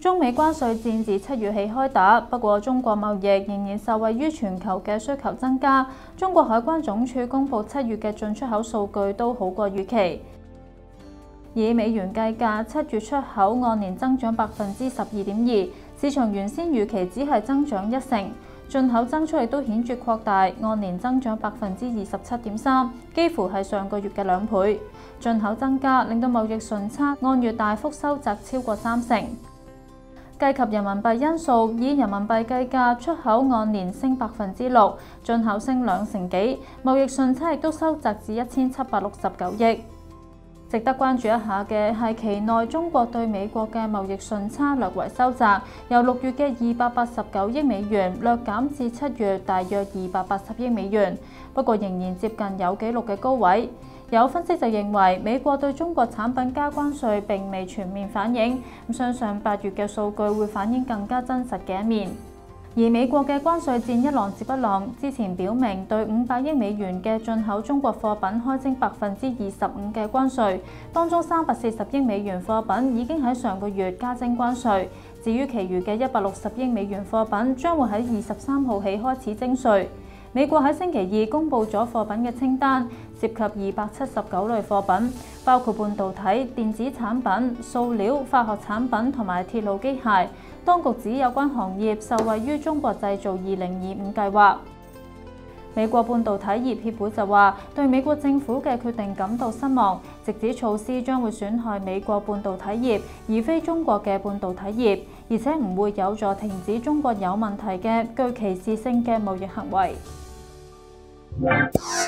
中美關稅戰自7月起開打，不過中國貿易仍然受惠於全球嘅需求增加。中國海關總署公布7月嘅進出口數據都好過預期，以美元計價，7月出口按年增長12.2%，市場原先預期只係增長1%。進口增速亦都顯著擴大，按年增長27.3%，幾乎係上個月嘅2倍。進口增加令到貿易順差按月大幅收窄超過30%。計及人民幣因素，以人民幣計價，出口按年升6%，進口升2成幾，貿易順差亦都收窄至1769億。值得關注一下嘅係期內中國對美國嘅貿易順差略為收窄，由6月嘅289億美元略減至7月大約280億美元，不過仍然接近有紀錄嘅高位。有分析就認為美國對中國產品加關稅並未全面反映，相信8月嘅數據會反映更加真實嘅一面。而美國嘅關稅戰一浪接一浪，之前表明對500億美元嘅進口中國貨品開徵25%嘅關稅，當中340億美元貨品已經喺上個月加徵關稅，至於其餘嘅160億美元貨品將會喺23號起開始徵稅。美國喺星期2公布咗貨品嘅清單，涉及279類貨品，包括半導體、電子產品、塑料、化學產品同埋鐵路機械。當局指有關行業受惠於中國製造2025計劃。美國半導體業協會就話，對美國政府嘅決定感到失望，直指措施將會損害美國半導體業，而非中國嘅半導體業，而且唔會有助停止中國有問題嘅具歧視性嘅貿易行為。